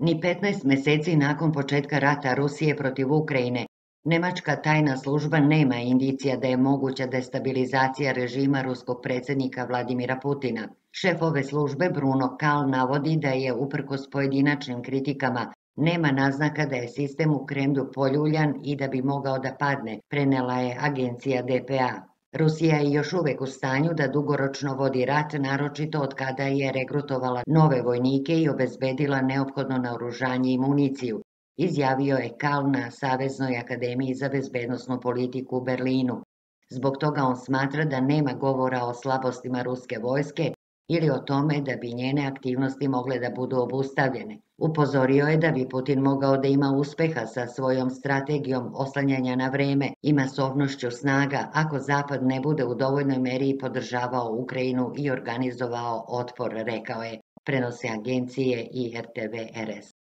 Ni 15 meseci nakon početka rata Rusije protiv Ukrajine, nemačka tajna služba nema indicija da je moguća destabilizacija režima ruskog predsjednika Vladimira Putina. Šef ove službe Bruno Kal navodi da je, uprkos pojedinačnim kritikama, nema naznaka da je sistem u Kremlju poljuljan i da bi mogao da padne, prenela je agencija DPA. Rusija je još uvek u stanju da dugoročno vodi rat, naročito od kada je regrutovala nove vojnike i obezbedila neophodno naoružanje i municiju, izjavio je Kal na Saveznoj akademiji za bezbednosnu politiku u Berlinu. Zbog toga on smatra da nema govora o slabostima ruske vojske ili o tome da bi njene aktivnosti mogle da budu obustavljene. Upozorio je da bi Putin mogao da ima uspeha sa svojom strategijom oslanjanja na vreme i masovnošću snaga ako Zapad ne bude u dovoljnoj meri podržavao Ukrajinu i organizovao otpor, rekao je, prenose agencije i RTV RS.